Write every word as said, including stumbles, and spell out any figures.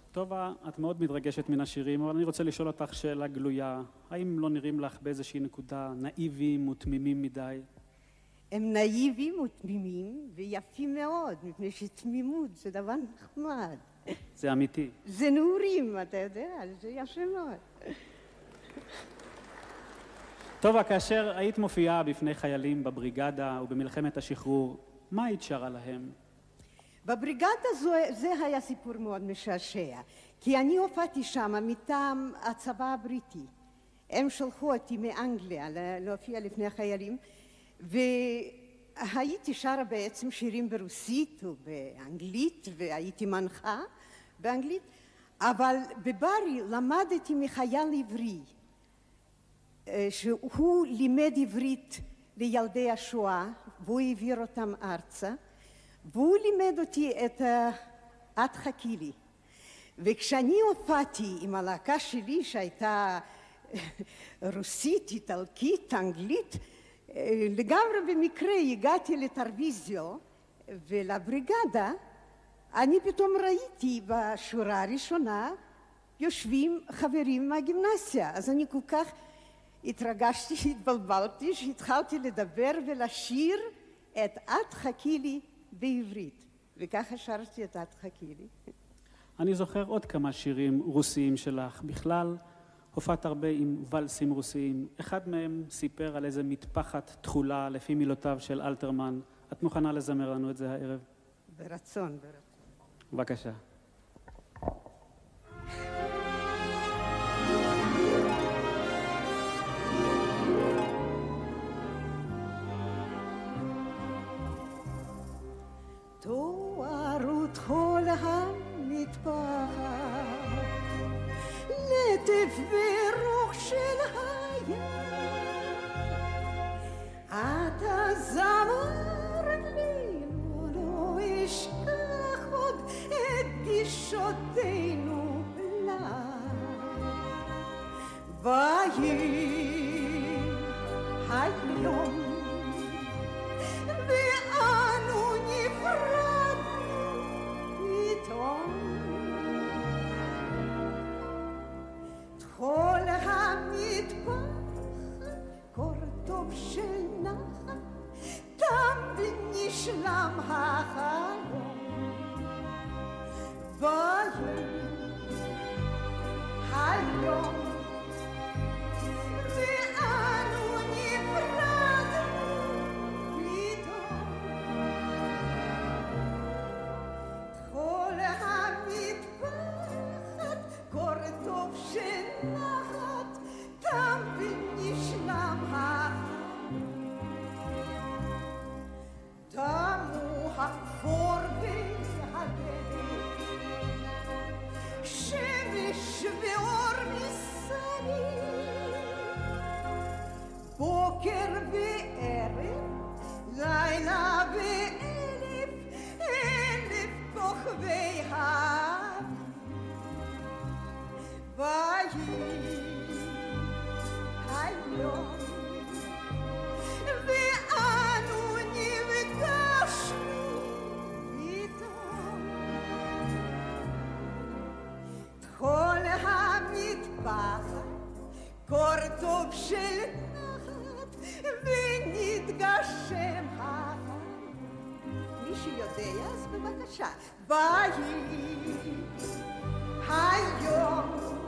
טובה, את מאוד מתרגשת מן השירים, אבל אני רוצה לשאול אותך שאלה גלויה. האם לא נראים לך באיזושהי נקודה נאיביים ותמימים מדי? הם נאיביים ותמימים ויפים מאוד, מפני שתמימות זה דבר נחמד. זה אמיתי. זה נעורים, אתה יודע, זה יפה מאוד. טובה, כאשר היית מופיעה בפני חיילים בבריגדה ובמלחמת השחרור, מה היית שרה להם? בבריגדה זו, זה היה סיפור מאוד משעשע, כי אני הופעתי שם מטעם הצבא הבריטי. הם שלחו אותי מאנגליה להופיע לפני החיילים, והייתי שרה בעצם שירים ברוסית ובאנגלית, והייתי מנחה באנגלית, אבל בברי למדתי מחייל עברי, שהוא לימד עברית לילדי השואה, והוא העביר אותם ארצה, והוא לימד אותי את "את חכי לי". וכשאני הופעתי עם הלהקה שלי שהייתה רוסית, איטלקית, אנגלית, לגמרי במקרה הגעתי לטלוויזיה ולבריגדה, אני פתאום ראיתי בשורה הראשונה יושבים חברים מהגימנסיה. אז אני כל כך התרגשתי, התבלבלתי, שהתחלתי לדבר ולשיר את "את חכי לי" בעברית, וככה שרתי את "את חכי לי". אני זוכר עוד כמה שירים רוסיים שלך. בכלל, הופעת הרבה עם ולסים רוסיים. אחד מהם סיפר על איזה מטפחת תכולה לפי מילותיו של אלתרמן. את מוכנה לזמר לנו את זה הערב? ברצון, ברצון. בבקשה. תוארו תכול המטפחת, לטף ורוח של הים, אתה זמרת לי, לא אשכח עוד את פגישותינו לה. ויהי היום ואנו נפרדנו פתאום, תכול המטפחת קור טוב של נחת, תם ונשלם החלום. ויהי היום ואנו נפרדנו פתאום, תכול המטפחת קור טוב של נחת, תם ונשלם החלום. תמו הכפור והדלק, שמש ואור מסביב, בוקר וערב, לילה ואלף, אלף כוכבי האביב. ויהי היום ואנו נפגשנו פתאום, תכול המטפחת קור טוב של נחת ונתגשם החלום. מי שיודע אז בבקשה. ויהי היום